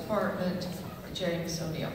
Department, James O'Neill.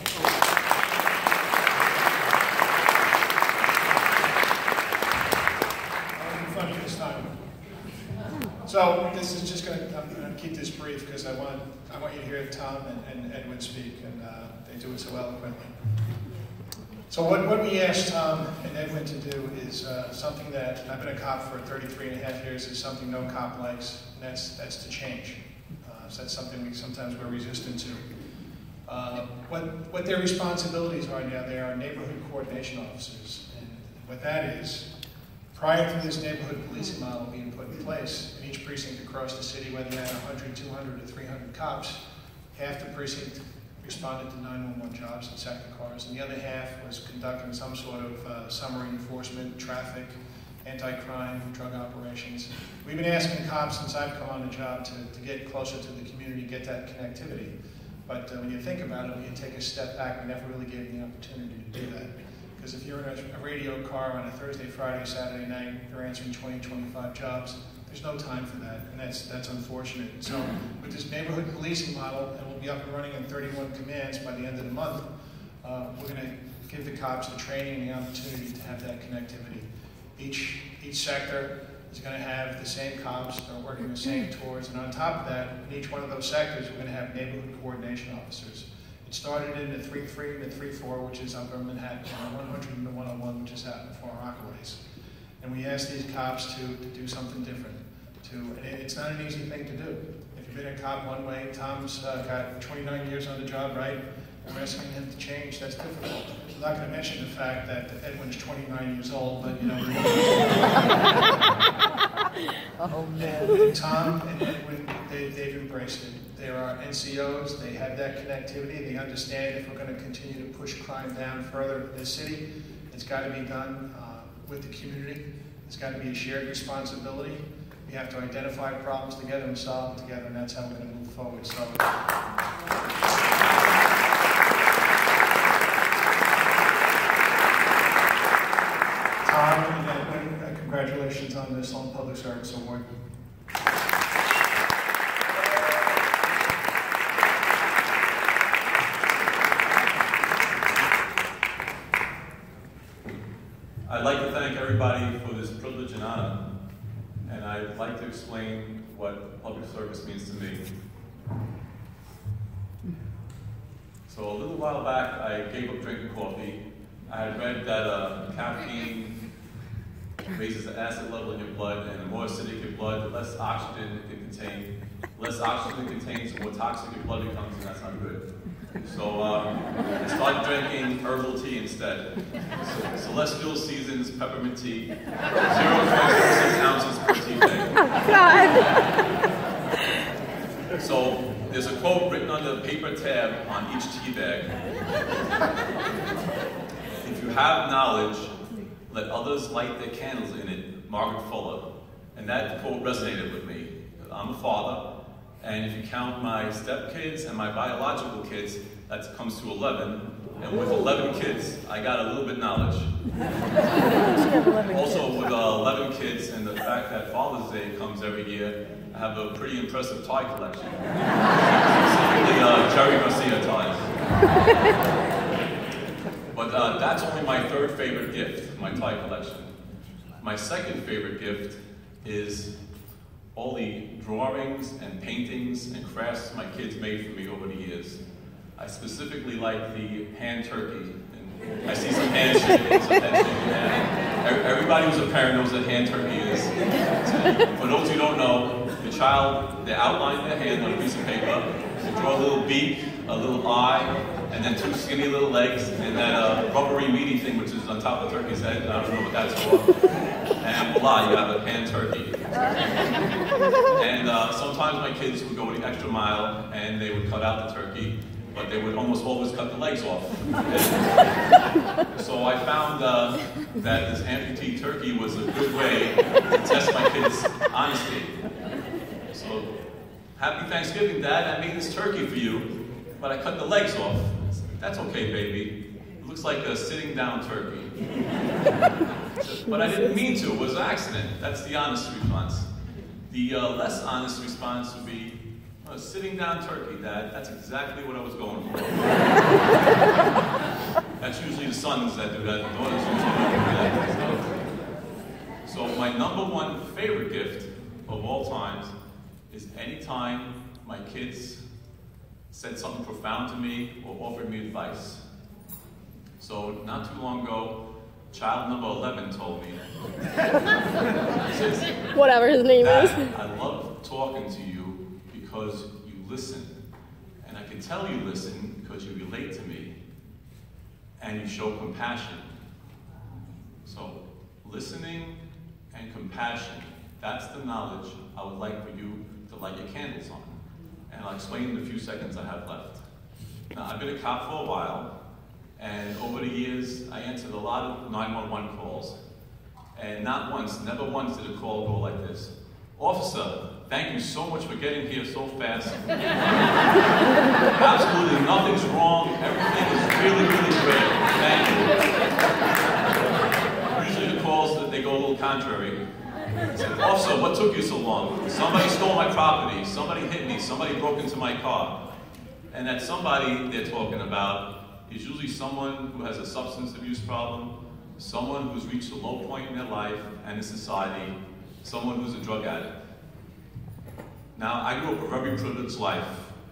Funny this time. So this is just I'm going to keep this brief because I want you to hear Tom and Edwin speak, and they do it so eloquently. So what we asked Tom and Edwin to do is something that I've been a cop for 33.5 years. Is something no cop likes, and that's to change. So that's something we're resistant to. What their responsibilities are now, they are neighborhood coordination officers, and what that is. Prior to this neighborhood policing model being put in place, in each precinct across the city, whether you had 100, 200, or 300 cops, half the precinct responded to 911 jobs and sector cars, and the other half was conducting some sort of summary enforcement, traffic, anti-crime, drug operations. We've been asking cops since I've come on the job to get closer to the community, get that connectivity. But when you think about it, when you take a step back, we never really gave them the opportunity to do that. Because if you're in a radio car on a Thursday, Friday, Saturday night, you're answering 20, 25 jobs, there's no time for that, and that's unfortunate. So with this neighborhood policing model, and we'll be up and running in 31 commands by the end of the month, we're going to give the cops the training and the opportunity to have that connectivity. Each sector is going to have the same cops, they're working the same tours, and on top of that, in each one of those sectors, we're going to have neighborhood coordination officers. It started in the 3-3 and the 3-4, which is Upper Manhattan, and the 100 and the 101, which is out in the Far Rockaways. And we asked these cops to do something different. And it's not an easy thing to do. If you've been a cop one way, Tom's got 29 years on the job, right? And we're asking him to change, that's difficult. I'm not going to mention the fact that Edwin's 29 years old, but you know. Oh man. And Tom and Edwin, they've embraced it. There are NCOs, they have that connectivity, they understand if we're going to continue to push crime down further in this city, it's got to be done with the community. It's got to be a shared responsibility. We have to identify problems together and solve them together, and that's how we're going to move forward. So. Tom and Edwin, congratulations on this Salem Public Service Award. I'd like to thank everybody for this privilege and honor, and I'd like to explain what public service means to me. So a little while back, I gave up drinking coffee. I had read that caffeine raises the acid level in your blood, and the more acidic your blood, the less oxygen it can contain. Less oxygen it contains, the more toxic your blood becomes, and that's not good. So I started drinking herbal tea instead. Celestial Seasons peppermint tea, 0.6 ounces per tea bag. Oh, God. So there's a quote written on the paper tab on each tea bag. If you have knowledge, let others light their candles in it, Margaret Fuller. And that quote resonated with me. I'm a father, and if you count my stepkids and my biological kids, that comes to 11. And with 11 kids, I got a little bit of knowledge. Also, with 11 kids and the fact that Father's Day comes every year, I have a pretty impressive tie collection. Specifically, Jerry Garcia ties. But that's only my third favorite gift, my tie collection. My second favorite gift is all the drawings and paintings and crafts my kids made for me over the years. I specifically like the hand turkey. And I see some hand shaking, Everybody who's a parent knows what hand turkey is. For those who don't know, the child, they outline their hand on a piece of paper, they draw a little beak, a little eye, and then two skinny little legs, and that rubbery meaty thing which is on top of the turkey's head. I don't know what that's for. And voila, you have a hand turkey. And sometimes my kids would go the extra mile and they would cut out the turkey, but they would almost always cut the legs off. So I found that this amputee turkey was a good way to test my kids' honesty. So, happy Thanksgiving, Dad. I made this turkey for you, but I cut the legs off. That's okay, baby. It looks like a sitting down turkey. But I didn't mean to. It was an accident. That's the honest response. The less honest response would be, sitting down turkey, Dad. That's exactly what I was going for. That's usually the sons that do that. The daughters usually don't do that. So my number one favorite gift of all times is anytime my kids said something profound to me or offered me advice. So not too long ago, child number 11 told me, whatever his name Dad, is. I love talking to you because you listen. And I can tell you listen because you relate to me and you show compassion. So listening and compassion, that's the knowledge I would like for you to light your candles on. And I'll explain in the few seconds I have left. Now, I've been a cop for a while, and over the years, I answered a lot of 911 calls. And not once, never once did a call go like this. Officer, thank you so much for getting here so fast. Absolutely nothing's wrong. Everything is really, really great. Thank you. Usually the calls, they go a little contrary. Officer, what took you so long? Somebody stole my property. Somebody hit me. Somebody broke into my car. And that somebody they're talking about is usually someone who has a substance abuse problem, someone who's reached a low point in their life and in society, someone who's a drug addict. Now, I grew up a very privileged life.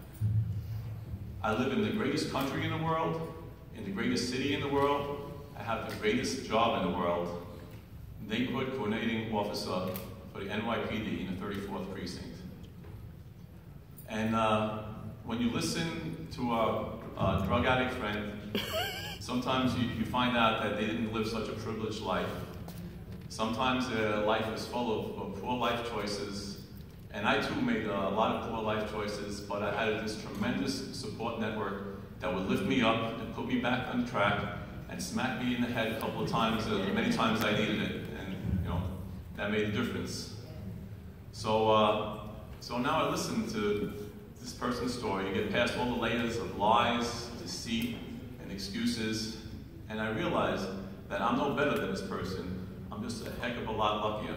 I live in the greatest country in the world, in the greatest city in the world. I have the greatest job in the world, neighborhood coordinating officer for the NYPD in the 34th precinct. And when you listen to a drug addict friend, sometimes you find out that they didn't live such a privileged life. Sometimes their life is full of poor life choices, and I too made a lot of poor life choices, but I had this tremendous support network that would lift me up and put me back on track and smack me in the head a couple of times, many times I needed it, and that made a difference. So now I listen to this person's story. You get past all the layers of lies, deceit, and excuses, and I realize that I'm no better than this person. I'm just a heck of a lot luckier.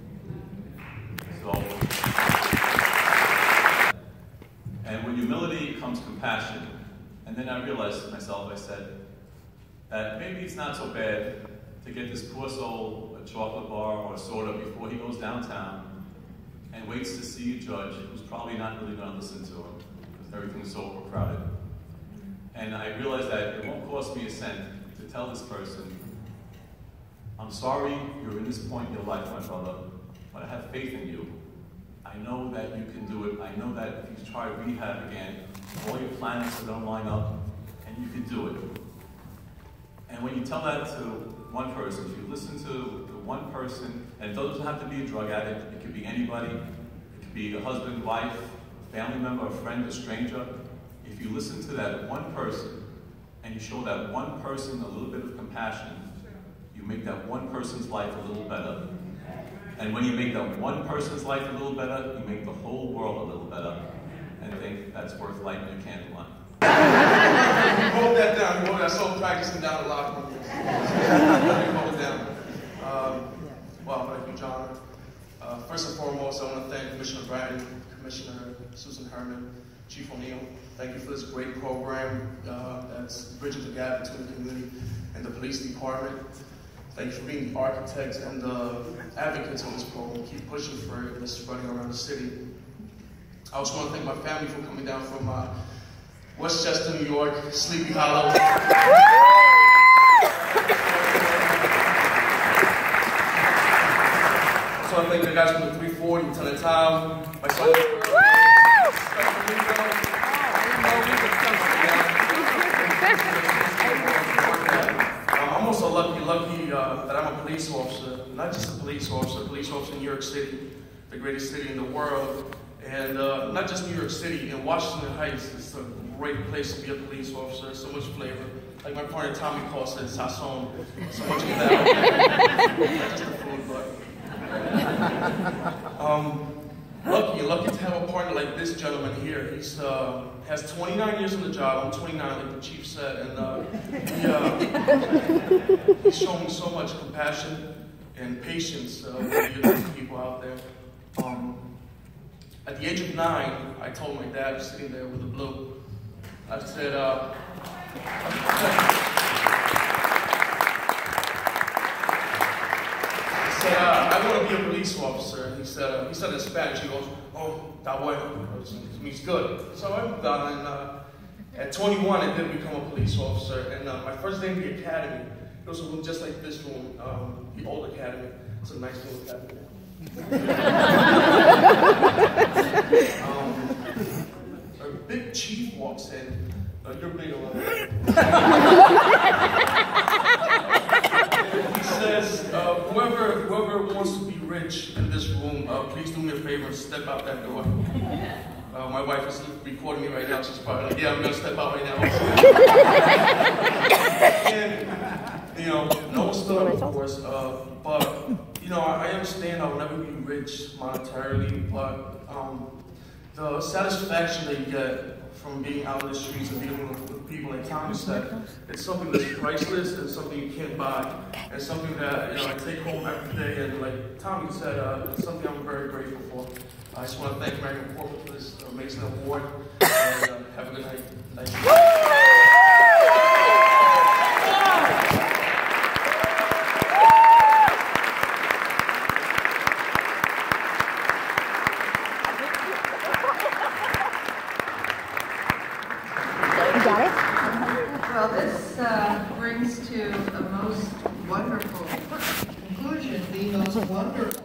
And with humility comes compassion. And then I realized to myself, I said, that maybe it's not so bad to get this poor soul a chocolate bar or a soda before he goes downtown and waits to see a judge who's probably not really going to listen to him because everything's so overcrowded. And I realized that it won't cost me a cent to tell this person, I'm sorry you're in this point in your life, my brother, but I have faith in you. I know that you can do it. I know that if you try rehab again, all your planets are going to line up, and you can do it. And when you tell that to one person, if you listen to the one person, and it doesn't have to be a drug addict, it could be anybody, it could be a husband, wife, a family member, a friend, a stranger. If you listen to that one person, and you show that one person a little bit of compassion, you make that one person's life a little better. And when you make that one person's life a little better, you make the whole world a little better. And I think that's worth lighting your candle on. Hold that down. Hold that. I saw practicing down a lot from this. Hold it down. Well, thank you, John. First and foremost, I want to thank Commissioner Bratton, Commissioner Susan Herman, Chief O'Neill. Thank you for this great program that's bridging the gap between the community and the police department. Thank you for being the architects and the advocates on this program. Keep pushing for it. It's spreading around the city. I also want to thank my family for coming down from Westchester, New York, Sleepy Hollow. So I thank the guys from the 340, Lieutenant Tom, my son. I'm also lucky that I'm a police officer, not just a police officer in New York City, the greatest city in the world. And not just New York City, in Washington Heights, it's a great place to be a police officer. So much flavor. Like my partner Tommy calls it, sazon. So much of that. Not just the food, but lucky to have a partner like this gentleman here. He's has 29 years on the job. I'm 29, like the chief said, and he's shown me so much compassion and patience with the people out there. At the age of 9, I told my dad, sitting there with the blue, I said, I want to be a police officer. He said in Spanish, he goes, oh, está bueno, it means good. So I moved on, and at 21, I did become a police officer. And my first day in the academy, it was a room just like this room, the old academy. It's a nice little academy. A big chief walks in. You're big alone. He says, whoever wants to be rich in this room, please do me a favor and step out that door. My wife is recording me right now. She's probably like, yeah, I'm going to step out right now. And, no one stood up, of course, but, I understand I'll never be rich monetarily, but the satisfaction that you get from being out in the streets and dealing with people and counting that it's something that's priceless and something you can't buy, and something that I take home every day. And like Tommy said, it's something I'm very grateful for. I just want to thank American Corporate for this amazing award, and have a good night. Thank you. Well, this brings to a most wonderful conclusion, the most wonderful